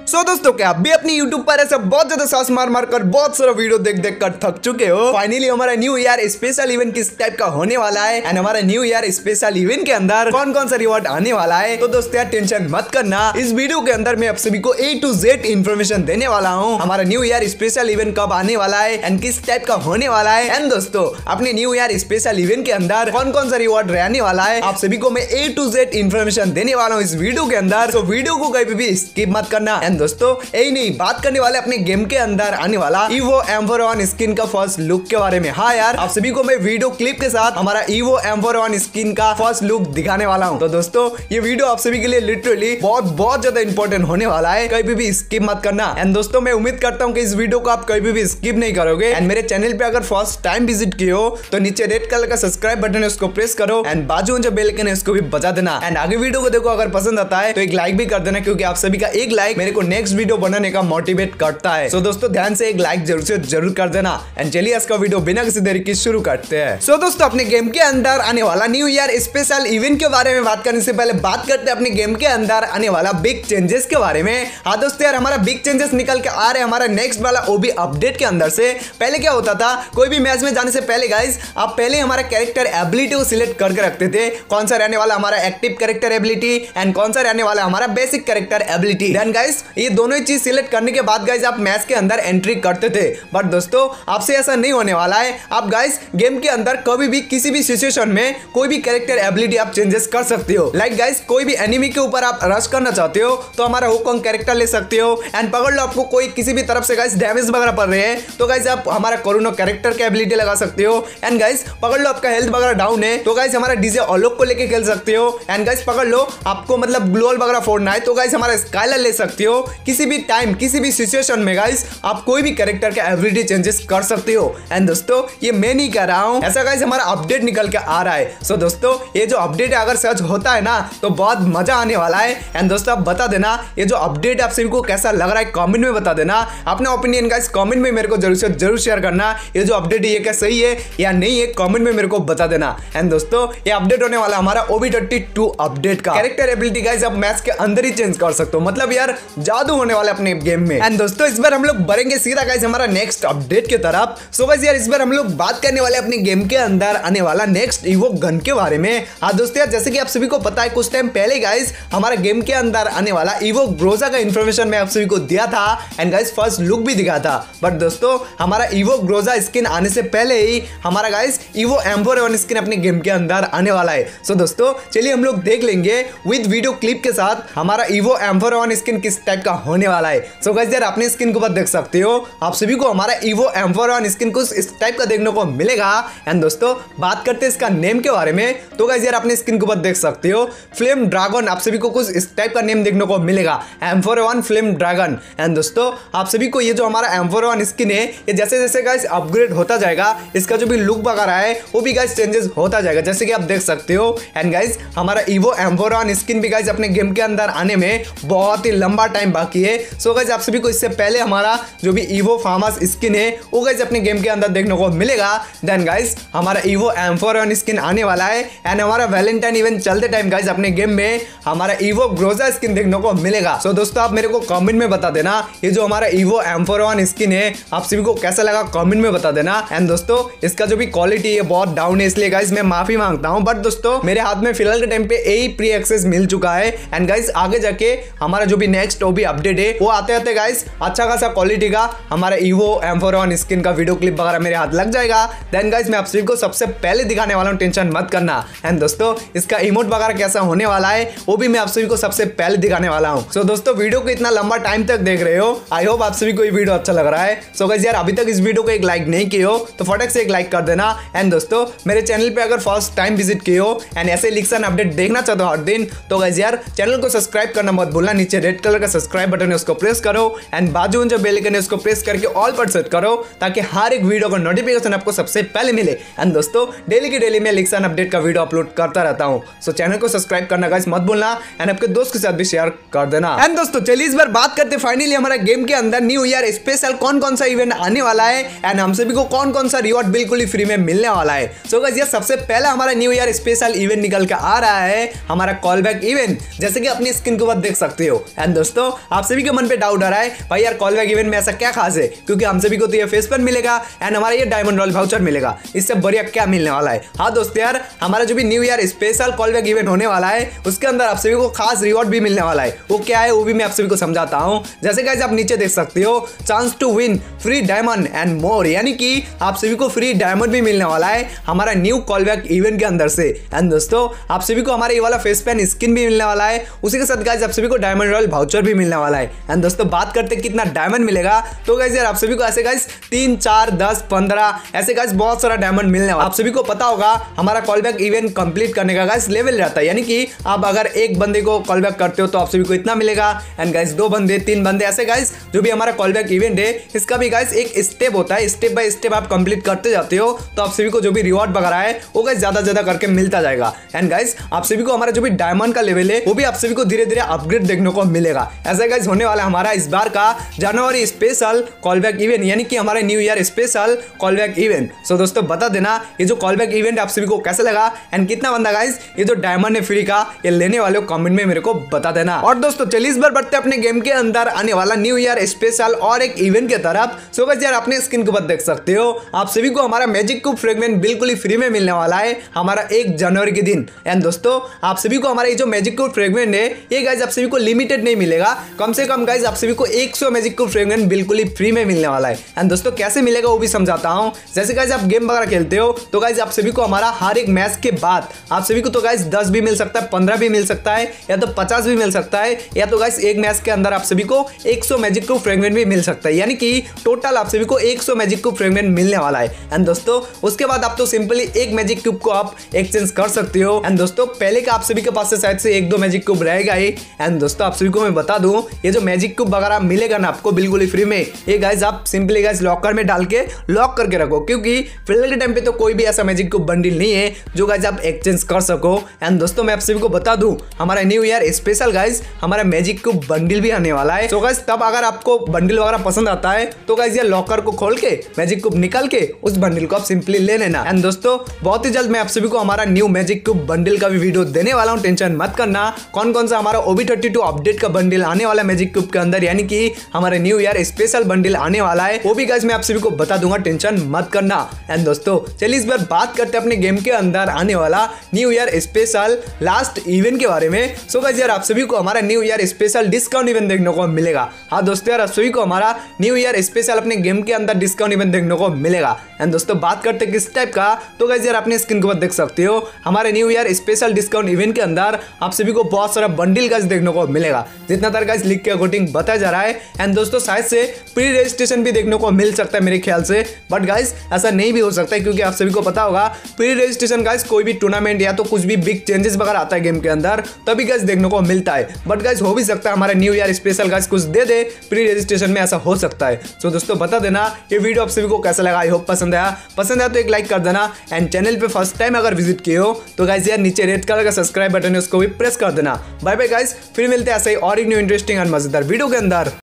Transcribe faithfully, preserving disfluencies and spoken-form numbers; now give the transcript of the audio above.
सो so, दोस्तों क्या आप भी अपनी YouTube पर ऐसा बहुत ज्यादा सांस मार मार कर बहुत सारा वीडियो देख देख कर थक चुके हो। फाइनली हमारा न्यू ईयर स्पेशल इवेंट किस टाइप का होने वाला है एंड हमारा न्यू ईयर स्पेशल इवेंट के अंदर कौन कौन सा रिवॉर्ड आने वाला है। तो दोस्तों यार टेंशन मत करना, इस वीडियो के अंदर मैं आप सभी को ए टू जेड इन्फॉर्मेशन देने वाला हूँ। हमारा न्यू ईयर स्पेशल इवेंट कब आने वाला है एंड किस टाइप का होने वाला है एंड दोस्तों अपने न्यू ईयर स्पेशल इवेंट के अंदर कौन कौन सा रिवॉर्ड रहने वाला है, आप सभी को मैं ए टू जेड इन्फॉर्मेशन देने वाला हूँ इस वीडियो के अंदर। तो वीडियो को कहीं भी स्किप मत करना एंड दोस्तों नहीं बात करने वाले अपने गेम के अंदर आने वाला ईवो एम्पर वन स्किन का फर्स्ट लुक के बारे में। हाँ यार आप सभी को मैं वीडियो क्लिप के साथ हमारा ईवो एम्पर वन स्किन का फर्स्ट लुक दिखाने वाला हूँ। तो दोस्तों ये वीडियो आप सभी के लिए लिटरली बहुत बहुत ज्यादा इंपॉर्टेंट होने वाला है, कहीं भी स्किप मत करना। एंड दोस्तों मैं उम्मीद करता हूँ कि इस वीडियो को आप कहीं भी स्किप नहीं करोगे। एंड मेरे चैनल पे अगर फर्स्ट टाइम विजिट किए हो तो नीचे रेड कलर का सब्सक्राइब बटन है उसको प्रेस करो एंड बाजू में जो बेल आइकन है उसको भी बजा देना। एंड आगे वीडियो को देखो, अगर पसंद आता है तो एक लाइक भी कर देना क्योंकि आप सभी का एक लाइक मेरे को नेक्स्ट वीडियो बनाने का मोटिवेट करता है। सो so, दोस्तों ध्यान से एक लाइक जरूर से जरूर कर देना एंड चलिए इसका वीडियो बिना किसी देरी के शुरू करते हैं। सो so, दोस्तों अपने गेम के अंदर आने वाला न्यू ईयर स्पेशल इवेंट के बारे में बात करने से पहले बात करते हैं अपने गेम के अंदर आने वाला बिग चेंजेस के बारे में। हाँ दोस्तों यार हमारा बिग चेंजेस निकल के आ रहे हैं हमारा नेक्स्ट वाला ओबी अपडेट के अंदर से। पहले क्या होता था, कोई भी मैच में जाने से पहले गाइस आप पहले हमारा कैरेक्टर एबिलिटी को सिलेक्ट करके रखते थे, कौन सा रहने वाला हमारा एक्टिव कैरेक्टर एबिलिटी एंड कौन सा रहने वाला हमारा basic character ability. Then guys ये दोनों ही चीज सिलेक्ट करने के बाद गाइस आप मैच के अंदर एंट्री करते थे। बट दोस्तों आपसे ऐसा नहीं होने वाला है। आप गाइस गेम के अंदर कभी भी किसी भी सिचुएशन में कोई भी कैरेक्टर एबिलिटी आप चेंजेस कर सकते हो। लाइक गाइस कोई भी एनिमी के ऊपर आप रश करना चाहते हो तो हमारा हुकॉन्ग कैरेक्टर ले सकते हो एंड पकड़ लो आपको कोई किसी भी तरफ से गाइस डैमेज वगैरह पड़ रहे हैं तो गाइस आप हमारा कोरोना कैरेक्टर की एबिलिटी लगा सकते हो। एंड गाइस पकड़ लो आपका हेल्थ वगैरह डाउन है तो गाइस हमारा डीजे ऑलोक को लेके खेल सकते हो। एंड गाइस पकड़ लो आपको मतलब ग्लोल वगैरह फोड़ना है तो गाइस हमारा स्काइलर ले सकते हो। किसी भी टाइम किसी भी सिचुएशन में गाइस आप कोई भी कैरेक्टर का एवरीडे चेंजेस कर सकते हो। एंड दोस्तों ये मैं नहीं कर रहा हूं, ऐसा गाइस हमारा अपडेट निकल के आ रहा है। सो दोस्तों ये जो अपडेट है अगर सच होता है ना तो बहुत मजा आने वाला है। एंड दोस्तों आप बता देना ये जो अपडेट आप सभी को कैसा लग रहा है, कमेंट में बता देना अपना ओपिनियन गाइस, कमेंट में मेरे को जरूर से जरूर शेयर करना। ये जो अपडेट है ये क्या सही है या नहीं है, कमेंट में मेरे को बता देना। एंड दोस्तों ये अपडेट होने वाला हमारा ओबी थर्टी टू अपडेट का कैरेक्टर एबिलिटी गाइस आप मैच के अंदर ही चेंज कर सकते हो, मतलब यार जादू होने वाला अपने गेम में। एंड दोस्तों इस बार हम लोग बढ़ेंगे सीधा गाइस हमारा नेक्स्ट अपडेट की तरफ। सो गाइस यार इस बार हम लोग बात करने वाले अपने गेम के अंदर आने वाला नेक्स्ट ईवो गन के बारे में। हाँ दोस्तों यार जैसे कि आप सभी को पता है कुछ टाइम पहले गाइस हमारा गेम के अंदर आने वाला ईवो ग्रोजा का इंफॉर्मेशन मैं आप सभी को दिया था एंड गाइस फर्स्ट लुक भी दिखा था। बट दोस्तों हमारा ईवो ग्रोजा स्किन आने से पहले ही हमारा guys Evo Amper one skin अपने गेम के अंदर आने वाला है। सो दोस्तों चलिए हम लोग देख लेंगे विद वीडियो क्लिप के साथ हमारा ईवो एम्पर वन स्किन किस टाइप का होने वाला है। सो गाइस यार अपने स्किन के ऊपर देख सकते हो आप सभी को हमारा ईवो एम्पर वन स्किन कुछ इस टाइप का देखने को मिलेगा। एंड दोस्तों बात करते हैं इसका नेम के बारे में तो गाइस यार अपने स्किन के ऊपर देख सकते हो फ्लेम ड्रैगन आप सभी को कुछ इस टाइप का नेम देखने को मिलेगा, Amper one flame dragon. And दोस्तों आप सभी को ये जो हमारा एम्पर वन स्किन है ये जैसे जैसे गाइस अपग्रेड होता जाएगा इसका जो भी लुक वगैरह है वो भी गाइस चेंजेस होता जाएगा जैसे कि आप देख सकते हो। एंड गाइस हमारा ईवो एम्पर वन स्किन भी गाइस अपने गेम के अंदर आने में बहुत ही लंबा टाइम बाकी है। सो गाइस आप सभी को इससे पहले हमारा जो भी ईवो फार्मस स्किन है वो गाइस अपने गेम के अंदर देखने को मिलेगा। देन गाइस हमारा ईवो एम्पर वन स्किन आने वाला है एंड हमारा वैलेंटाइन इवेंट चलते टाइम गाइस अपने गेम में हमारा ईवो ग्रोजा स्किन देखने को मिलेगा। सो so, दोस्तों आप मेरे को कमेंट में बता देना ये जो हमारा ईवो एम्पर वन स्किन है आप सभी को कैसा लगा, कमेंट में बता देना। एंड दोस्तों इसका जो भी क्वालिटी है बहुत डाउन है इसलिए गाइस मैं माफी मांगता हूं। बट दोस्तों मेरे हाथ में फिलहाल के टाइम पे यही प्री एक्सेस मिल चुका है एंड गाइस आगे जाके हमारा जो भी नेक्स्ट ओबी अपडेट है वो आते आते गाइस अच्छा खासा क्वालिटी का हमारा ईवो एम्पर वन स्किन का वीडियो क्लिप वगैरह मेरे हाथ लग जाएगा। देन गाइस मैं आप सभी को सबसे पहले दिखाने वाला हूं, टेंशन मत करना। एंड दोस्तों इसका इमोट वगैरह कैसा होने वाला है वो भी मैं आप सभी को सबसे पहले दिखाने वाला हूं। सो so, दोस्तों वीडियो को इतना लंबा टाइम तक देख रहे हो, आई होप आप सभी को ये वीडियो अच्छा लग रहा है। सो so, गाइस यार अभी तक इस वीडियो को एक लाइक नहीं किए हो तो फटक से एक लाइक कर देना। एंड दोस्तों मेरे चैनल पे अगर फर्स्ट टाइम विजिट किए हो एंड ऐसे लिक्सन अपडेट देखना चाहते हो हर दिन तो गाइस यार चैनल को सब्सक्राइब करना मत भूलना, नीचे रेड कलर का सब्सक्राइब बटन है उसको प्रेस करो एंड बाजू में जो बेल आइकन है उसको प्रेस करके ऑल पर सेट करो ताकि हर एक वीडियो का नोटिफिकेशन आपको सबसे पहले मिले। एंड दोस्तों डेली की डेली मैं लिक्सन अपडेट का वीडियो अपलोड करता रहता हूं। सो चैनल को सब्सक्राइब करना गाइस मत भूलना एंड आपके दोस्त के साथ भी शेयर कर देना। एंड दोस्तों चलिए इस बार बात करते फाइनली हमारा गेम के अंदर न्यू ईयर स्पेशल कौन कौन सा इवेंट आने वाला है एंड हम सभी को कौन कौन सा रिवॉर्ड बिल्कुल ही फ्री में मिलने वाला है। सो गाइस ये सबसे पहला हमारा न्यू ईयर स्पेशल इवेंट निकल के आ रहा है हमारा कॉल बैक इवेंट, जैसे कि अपनी स्क्रीन के ऊपर देख सकते हो। एंड दोस्तों आप सभी के मन पे डाउट आ रहा है भाई यार कॉल बैक इवेंट में ऐसा क्या खास है, क्योंकि हम सभी को तो ये फेस पेन मिलेगा एंड हमारा ये डायमंड रॉयल वाउचर मिलेगा, इससे बढ़िया क्या मिलने वाला है। हाँ दोस्तों यार, हमारा जो भी new year special call back event होने वाला है उसके अंदर आप सभी को खास रिवॉर्ड भी मिलने वाला है। वो क्या है वो भी मैं आप सभी को समझाता हूँ। जैसे गाइस आप नीचे देख सकते हो, chance to win free diamond and more, यानी कि आप सभी को फ्री डायमंड भी मिलने वाला है हमारा न्यू कॉल बैक इवेंट के अंदर से। एंड दोस्तों आप सभी को हमारा ये वाला फेस पेन स्किन भी मिलने वाला है, उसी के साथ गाइस आप सभी को डायमंड रॉयल वाउचर भी मिलने वाला है। एंड दोस्तों बात करते हैं कितना डायमंड मिलेगा, तो गाइस यार आप सभी को ऐसे गाइस तीन चार दस पंद्रह ऐसे गाइस बहुत सारा डायमंड मिलने वाला। आप सभी को पता होगा हमारा कॉल बैक इवेंट कंप्लीट करने का गाइस लेवल रहता है, यानी कि आप अगर एक बंदे को कॉल बैक करते हो तो आप सभी को इतना मिलेगा। एंड गाइस दो बंदे तीन बंदे ऐसे गाइस जो भी हमारा कॉल बैक इवेंट है इसका भी गाइस एक स्टेप होता है, स्टेप बाय स्टेप आप कंप्लीट करते जाते हो तो आप सभी को जो भी रिवॉर्ड वगैरह है वो गाइस ज्यादा ज्यादा करके मिलता जाएगा। एंड गाइस आप सभी को हमारा जो भी डायमंड का लेवल है वो भी आप सभी को धीरे धीरे अपग्रेड देखने को मिलेगा। ऐसा गाइस होने वाला हमारा इस बार का जनवरी स्पेशल कॉल बैक इवेंट, यानी कि हमारे new year special call back event. So दोस्तों बता देना ये जो कॉल बैक इवेंट आप सभी को कैसा लगा एंड कितना बंदा गाइस ये जो डायमंड है फ्री का ये लेने वाले हो कमेंट में मेरे को बता देना। और दोस्तों चलिए इस बार बढ़ते अपने गेम के अंदर आने वाला न्यू ईयर स्पेशल और एक इवेंट की तरफ। सो गाइस यार अपने स्क्रीन के ऊपर देख सकते हो आप सभी को हमारा मैजिक क्यूब फ्रेगमेंट बिल्कुल ही फ्री में मिलने वाला है हमारा एक जनवरी के दिन। एंड दोस्तों आप सभी को हमारा ये जो मैजिक क्यूब फ्रेगमेंट है ये गाइस आप सभी को लिमिटेड नहीं मिलेगा, कम से कम गाइस आप सभी को सौ मैजिक क्यूब फ्रेगमेंट बिल्कुल ही फ्री में मिलने वाला है। एंड दोस्तों कैसे मिलेगा वो भी समझाता हूं। जैसे गाइस आप गेम वगैरह खेलते हो तो गाइस आप सभी को हमारा हर एक मैच के बाद आप सभी को तो गाइस दस भी मिल सकता है, पंद्रह भी मिल सकता है, या तो पचास भी मिल सकता है, या तो गाइस एक मैच के अंदर आप सभी को सौ मैजिक क्यूब फ्रेगमेंट भी मिल सकता है, यानी कि टोटल आप सभी को सौ मैजिक क्यूब फ्रेगमेंट मिलने वाला है। एंड दोस्तों उसके बाद आप तो सिंपली एक मैजिक क्यूब को आप एक्सचेंज कर सकते हो। एंड दोस्तों पहले का आप सभी के पास से शायद से एक दो मैजिक क्यूब रहेगा ही। एंड दोस्तों आप सभी को मैं बता दूं ये जो मैजिक क्यूब वगैरह मिलेगा ना आपको बिल्कुल ही फ्री में, ये गाइस आप सिंपली गाइस लॉकर में डाल के लॉक करके रखो, क्योंकि फिलहाल के टाइम पे तो कोई भी ऐसा मैजिक क्यूब बंडल नहीं है जो गाइस आप एक्सचेंज कर सको। एंड दोस्तों मैं आप सभी को बता दूं हमारा न्यू ईयर स्पेशल गाइस हमारा मैजिक क्यूब बंडल भी आने वाला है। तो गाइस तब अगर आपको बंडल वगैरह पसंद आता है तो गाइस ये लॉकर को खोल के मैजिक क्यूब निकाल के उस बंडल को आप सिंपली ले लेना। एंड दोस्तों बहुत ही जल्द मैं आप सभी को हमारा न्यू मैजिक क्यूब बंडल का भी वीडियो देने वाला हूं, टेंशन मत करना। कौन कौन सा हमारा O B thirty two update का बंडल आने वाला मैजिक क्यूब के अंदर, यानी कि हमारे न्यू ईयर स्पेशल बंडल आने वाला है वो भी गाइस मैं आप सभी को बता दूंगा, टेंशन मत करना। एंड दोस्तों चलिए इस बार बात करते हैं अपने गेम के अंदर आने वाला new year special last event के बारे में। सो गाइस यार आप सभी को हमारा new year special discount event देखने को मिलेगा। हाँ दोस्तों यार आप सभी को हमारा न्यू ईयर स्पेशल अपने गेम के अंदर डिस्काउंट इवेंट देखने को मिलेगा। एंड दोस्तों बात करते हैं किस टाइप का, तो गाइस यार अपने स्क्रीन के ऊपर देख सकते हो हमारे new year special discount event के अंदर आप सभी को बहुत सारा बंडल गाइस देखने को मिलेगा, जितना तर गाइस लिख के अकॉर्डिंग बताया जा रहा है। एंड दोस्तों शायद से प्री रजिस्ट्रेशन भी देखने को मिल सकता है मेरे ख्याल से, बट गाइस ऐसा नहीं भी हो सकता है, क्योंकि आप सभी को पता होगा प्री रजिस्ट्रेशन गाइस कोई भी टूर्नामेंट या तो कुछ भी बिग चेंजेस वगैरह आता है गेम के अंदर तभी गाइस देखने को मिलता है। बट गाइस हो भी सकता है हमारा न्यू ईयर स्पेशल गाइस कुछ दे दे प्री रजिस्ट्रेशन में, ऐसा हो सकता है। सो दोस्तों बता देना ये वीडियो आप सभी को कैसा लगा, आई होप पसंद आया। पसंद आया तो एक लाइक कर देना। एंड चैनल पे फर्स्ट टाइम अगर विजिट किए हो तो गाइस यार नीचे रेड कलर का सब्सक्राइब बटन है उसको भी प्रेस कर देना। बाय बाय गाइस, फिर मिलते हैं ऐसे ही और एक न्यू इंटरेस्टिंग और मजेदार वीडियो के अंदर।